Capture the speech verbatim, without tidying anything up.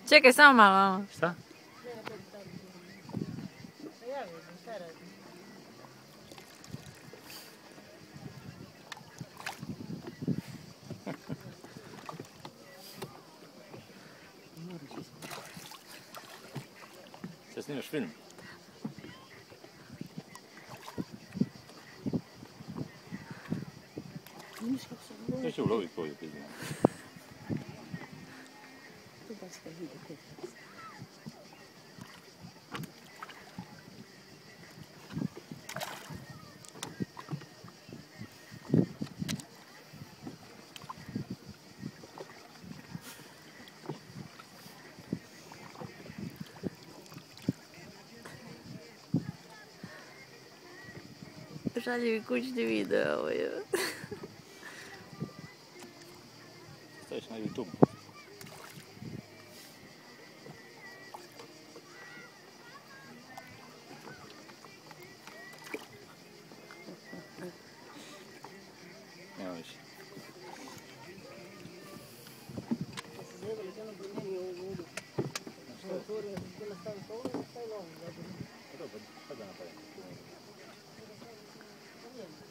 Čekaj, samo malo. Šta? Sad snimaš film? Što će uloviti koju piznu? Šaljivi kućni video, ovo je. Staviš na YouTube. Nema više. Dobro, kada napravim?